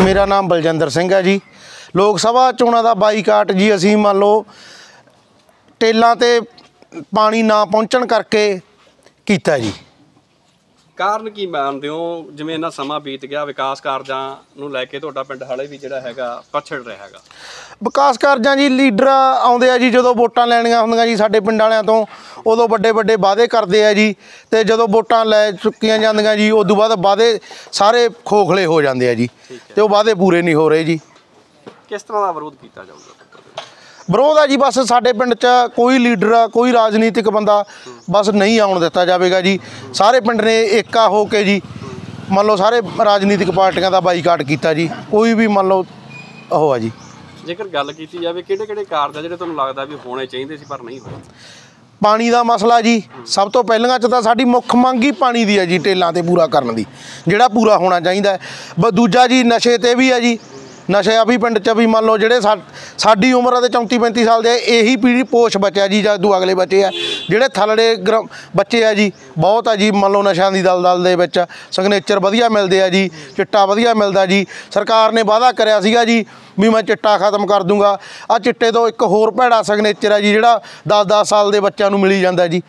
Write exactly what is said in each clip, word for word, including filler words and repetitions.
मेरा नाम बलजिंदर सिंह है जी। लोक सभा चोणां दा बाईकाट जी असीं मान लो टेलां ते पानी ना पहुँचण करके कीता जी। ਕਾਰਨ ਕੀ ਮੰਨਦੇ ਹੋ ਜਿਵੇਂ ਇੰਨਾ ਸਮਾਂ ਬੀਤ ਗਿਆ ਵਿਕਾਸ ਕਾਰਜਾਂ ਨੂੰ ਲੈ ਕੇ ਤੁਹਾਡਾ ਪਿੰਡ ਹਾਲੇ ਵੀ ਜਿਹੜਾ ਹੈਗਾ ਪਛੜ ਰਿਹਾ ਹੈਗਾ? ਵਿਕਾਸ ਕਾਰਜਾਂ ਜੀ ਲੀਡਰ ਆਉਂਦੇ ਆ ਜੀ ਜਦੋਂ ਵੋਟਾਂ ਲੈਣੀਆਂ ਹੁੰਦੀਆਂ ਜੀ ਸਾਡੇ ਪਿੰਡ ਵਾਲਿਆਂ ਤੋਂ ਉਦੋਂ ਵੱਡੇ ਵੱਡੇ ਵਾਅਦੇ ਕਰਦੇ ਆ ਜੀ ਤੇ ਜਦੋਂ ਵੋਟਾਂ ਲੈ ਚੁੱਕੀਆਂ ਜਾਂਦੀਆਂ ਜੀ ਉਦੋਂ ਬਾਅਦ ਵਾਅਦੇ ਸਾਰੇ ਖੋਖਲੇ ਹੋ ਜਾਂਦੇ ਆ ਜੀ ਤੇ ਉਹ ਵਾਅਦੇ ਪੂਰੇ ਨਹੀਂ ਹੋ ਰਹੇ ਜੀ। ਕਿਸ ਤਰ੍ਹਾਂ ਦਾ ਵਿਰੋਧ ਕੀਤਾ ਜਾਊਗਾ? ਵਿਰੋਧ ਆ ਜੀ ਬਸ ਸਾਡੇ ਪਿੰਡ 'ਚ ਕੋਈ ਲੀਡਰ ਕੋਈ ਰਾਜਨੀਤਿਕ ਬੰਦਾ ਬਸ ਨਹੀਂ ਆਉਣ ਦਿੱਤਾ ਜਾਵੇਗਾ ਜੀ। ਸਾਰੇ ਪਿੰਡ ਨੇ ਏਕਾ ਹੋ ਕੇ ਜੀ ਮੰਨ ਲਓ ਸਾਰੇ ਰਾਜਨੀਤਿਕ ਪਾਰਟੀਆਂ ਦਾ ਬਾਈਕਾਟ ਕੀਤਾ ਜੀ। ਕੋਈ ਵੀ ਮੰਨ ਲਓ ਉਹ ਆ ਜੀ। ਜੇਕਰ ਗੱਲ ਕੀਤੀ ਜਾਵੇ ਕਿਹੜੇ ਕਿਹੜੇ ਕਾਰਜ ਆ ਜਿਹੜੇ ਤੁਹਾਨੂੰ ਲੱਗਦਾ ਵੀ ਹੋਣੇ ਚਾਹੀਦੇ ਸੀ ਪਰ ਨਹੀਂ ਹੋਏ? ਪਾਣੀ ਦਾ ਮਸਲਾ ਜੀ ਸਭ ਤੋਂ ਪਹਿਲਾਂ 'ਚ ਤਾਂ ਸਾਡੀ ਮੁੱਖ ਮੰਗ ਹੀ ਪਾਣੀ ਦੀ ਹੈ ਜੀ, ਟੇਲਾਂ 'ਤੇ ਪੂਰਾ ਕਰਨ ਦੀ ਜਿਹੜਾ ਪੂਰਾ ਹੋਣਾ ਚਾਹੀਦਾ। ਬ ਦੂਜਾ ਜੀ ਨਸ਼ੇ 'ਤੇ ਵੀ ਹੈ ਜੀ। ਨਸ਼ਾ ਵੀ ਪਿੰਡ 'ਚ ਵੀ ਮੰਨ ਲਓ ਜਿਹੜੇ ਸਾ ਸਾਡੀ ਉਮਰ ਦੇ ਚੌਂਤੀ ਪੈਂਤੀ ਸਾਲ ਦੇ ਇਹੀ ਪੀੜ੍ਹੀ ਪੋਸ਼ ਬਚਿਆ ਜੀ ਜਾਂ ਦੂ ਅਗਲੇ ਬੱਚੇ ਆ ਜਿਹੜੇ ਥੱਲੜੇ ਗਰ ਬੱਚੇ ਆ ਜੀ ਬਹੁਤ ਆ ਜੀ। ਮੰਨ ਲਓ ਨਸ਼ਿਆਂ ਦੀ ਦਲਦਲ ਦੇ ਵਿੱਚ ਸਿਗਨੇਚਰ ਵਧੀਆ ਮਿਲਦੇ ਆ ਜੀ, ਚਿੱਟਾ ਵਧੀਆ ਮਿਲਦਾ ਜੀ। ਸਰਕਾਰ ਨੇ ਵਾਅਦਾ ਕਰਿਆ ਸੀਗਾ ਜੀ ਵੀ ਮੈਂ ਚਿੱਟਾ ਖਤਮ ਕਰ ਦੂੰਗਾ। ਆਹ ਚਿੱਟੇ ਤੋਂ ਇੱਕ ਹੋਰ ਭੈੜਾ ਸਿਗਨੇਚਰ ਆ ਜੀ ਜਿਹੜਾ ਦਸ ਦਸ ਸਾਲ ਦੇ ਬੱਚਿਆਂ ਨੂੰ ਮਿਲੀ ਜਾਂਦਾ ਜੀ।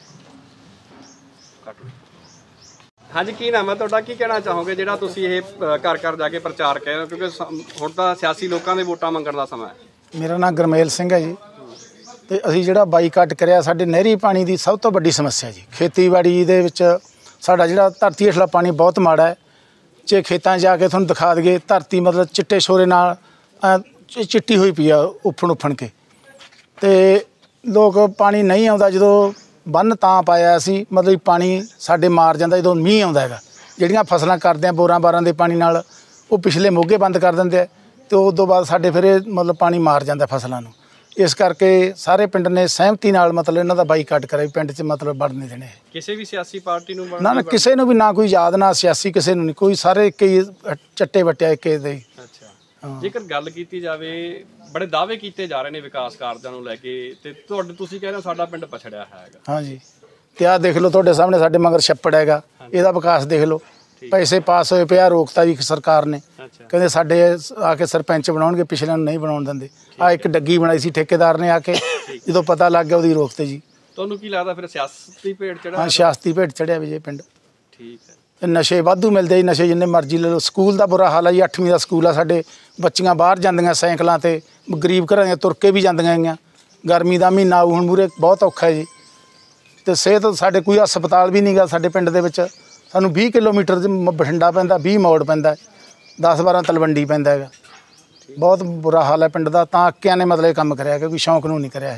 हाँ जी, की नाम है तुहाडा? की कहना चाहोगे जिहड़ा तुसीं ये घर घर जाके प्रचार कर रहे हो क्योंकि हुण तां सियासी लोकां दे वोटां मंगण दा समां है? मेरा नाम गुरमेल सिंह है जी। तो असीं जिहड़ा बाईकाट करिया साडे नहरी पानी की सब तो वड्डी समस्या जी। खेतीबाड़ी दे विच साडा जिहड़ा धरती हेठला पानी बहुत माड़ा है। जे खेतां जाके तुहानूं दिखा दईए धरती मतलब चिट्टे शोरे नाल चिट्टी हुई पई आ उफण उफण के। ते लोग पानी नहीं आउंदा जदों ਬੰਨ ਤਾਂ ਪਾਇਆ ਸੀ मतलब पानी ਸਾਡੇ ਮਾਰ ਜਾਂਦਾ ਜਦੋਂ ਮੀਂਹ ਆਉਂਦਾ ਹੈਗਾ। ਜਿਹੜੀਆਂ ਫਸਲਾਂ ਕਰਦੇ ਆ ਬੋਰਾਂ ਬਾਰਾਂ ਦੇ ਪਾਣੀ ਨਾਲ ਉਹ ਪਿਛਲੇ ਮੋਗੇ ਬੰਦ ਕਰ ਦਿੰਦੇ ਆ ਤੇ ਉਸ ਤੋਂ ਬਾਅਦ ਸਾਡੇ ਫਿਰ ਇਹ ਮਤਲਬ ਪਾਣੀ ਮਾਰ ਜਾਂਦਾ ਫਸਲਾਂ ਨੂੰ। ਇਸ ਕਰਕੇ ਸਾਰੇ ਪਿੰਡ ਨੇ ਸਹਿਮਤੀ ਨਾਲ ਮਤਲਬ ਇਹਨਾਂ ਦਾ ਬਾਈਕਾਟ ਕਰਿਆ ਪਿੰਡ 'ਚ ਮਤਲਬ ਵੜ ਨਹੀਂ ਦੇਣੇ ਕਿਸੇ ਵੀ ਸਿਆਸੀ ਪਾਰਟੀ ਨੂੰ ਨਾ ਨਾ ਕਿਸੇ ਨੂੰ ਵੀ ਨਾ ਕੋਈ ਯਾਦ ਨਾ ਸਿਆਸੀ ਕਿਸੇ ਨੂੰ ਨਹੀਂ ਕੋਈ ਸਾਰੇ ਇੱਕ ਹੀ ਚੱਟੇ ਵੱਟਿਆ ਇੱਕ ਦੇ ਹੀ। ਅੱਛਾ, ਜੇਕਰ ਗੱਲ ਕੀਤੀ ਜਾਵੇ बड़े दावे किए जा रहे हैं विकास कार्यों को लैके तुसीं कह रहे हो साडा पिंड पछड़िया हैगा? हाँ जी, तो आ देख लो तुहाडे सामने साडे मगर छप्पड़ हैगा, इहदा विकास देख लो। पैसे पास होए पे रोकता भी सरकार ने, कहते साडे आके सरपंच बनाउणगे पिछले नहीं बनाउण दिंदे। आ एक डग्गी बनाई सी ठेकेदार ने आके जदों पता लग गया उहदी रोकते जी। तुहानूं की लगदा फिर सियासती भेड़ चढ़ा? हाँ, सियासती भेड़ चढ़िया भी जे पिंड। ठीक है। नशे वाधू मिलते जी, नशे जिन्ने मर्जी ले लो। स्कूल का बुरा हाल है जी, अठवीं का स्कूल आ साडे बच्चियां बाहर जांदियां साइकलों ते, गरीब घरां दियां तुर के भी जांदियां। गर्मी का महीना आऊ हुण मूहरे बहुत औखा है जी। तो सेहत साडे कोई हस्पताल भी नहीं गा साडे पिंड दे विच। सानूं बीस किलोमीटर बठिंडा पैंदा, बीस मोड़ पैंदा, दस बारह तलवंडी पैंदा हैगा। बहुत बुरा हाल है पिंड दा। तां अक्कियां ने मतलब काम करिया क्योंकि शौक नूं नहीं करिया है।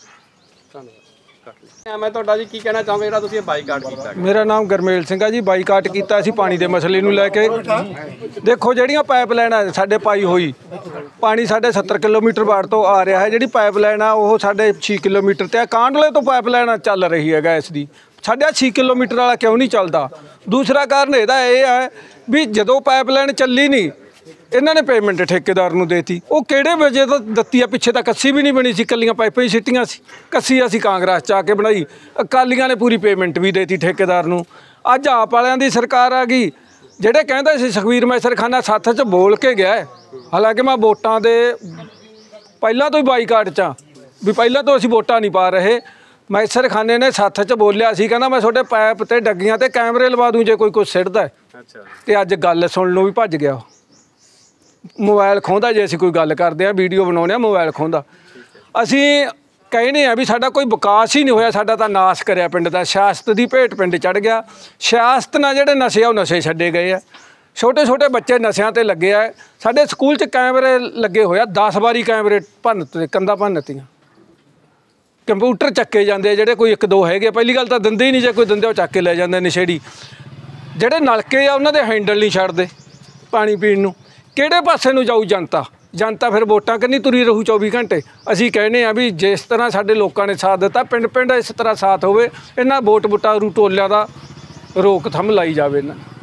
मैं तुहाडा जी की कहना चाहूँगा जिहड़ा तुसीं बाईकाट कीता? मेरा नाम गुरमेल सिंह है जी। बाईकाट कीता असीं पानी दे मसले नूं लैके। देखो जिहड़ियां पाइपलाइन साडे पाई होई पानी साडे सत्तर किलोमीटर बाड़ तो आ रहा है। जिहड़ी पाइपलाइन आ ओह साडे छे किलोमीटर ते कांडले तो पाइपलाइन चल रही है गैस दी। साडा छे किलोमीटर वाला क्यों नहीं चलता? दूसरा कारण इहदा इह है भी जदों पाइपलाइन चली नहीं इन्हां ने पेमेंट ठेकेदार नूं देती। वो किहड़े वजे तो दत्ती आ, पिछे तो कस्सी भी नहीं बनी सी, कल्लियां पाइपां ही सिट्टियां सी। कस्सी असीं कांग्रेस च आके बनाई, अकालियां ने पूरी पेमेंट भी देती ठेकेदार नूं। अज आप वालियां दी सरकार आ गई। जिहड़े कहंदे सी सुखवीर मैसरखाना सत्थ च बोल के गया है, हालांकि मैं वोटां दे पहिलां तो ही बाईकाट च भी पहिलां तो असीं वोटां नहीं पा रहे। मैसरखाने ने सत्थ च बोलिया सी, कहंदा मैं तुहाडे पैप ते डग्गियां ते कैमरे लवा दूं जे कोई कुछ सिੱਟਦਾ। अच्छा, ते अज गल सुन लो भी भज गया। मोबाइल खोंदा जे असीं कोई गल करदे आ, वीडियो बनाउने आ, मोबाइल खोंदा। असीं कहने आ भी साडा कोई विकास ही नहीं होया, साडा तां नाश करिया पिंड दा। सियासत दी भेट पिंड चढ़ गया। सियासत नाल जिहड़े नशे आ ओह नशे छड्डे गए आ। छोटे छोटे बच्चे नशिਆਂ ते लगे आ। साडे स्कूल च कैमरे लगे होया, दस बारी कैमरे भन्न कंधां भन्नतीआं। कंप्यूटर चक्के जांदे जिहड़े कोई एक दो हैगे। पहली गल तां दिंदे ही नहीं, जे कोई दिंदे ओह चक के लै जांदे नशेड़ी। जिहड़े नलके आ उन्हां दे हैंडल नहीं छड्डदे पानी पीण नूं। किहड़े पासे नूं जाऊ जनता? जनता फिर वोटां कन्नी तुरी रहू चौबी घंटे। असीं कहने आ भी जिस तरह साडे लोकां ने साथ दित्ता पिंड पिंड इस तरह साथ होवे। इन्हां वोट बुटारू टोलिਆਂ ਦਾ रोक थम लाई जावे।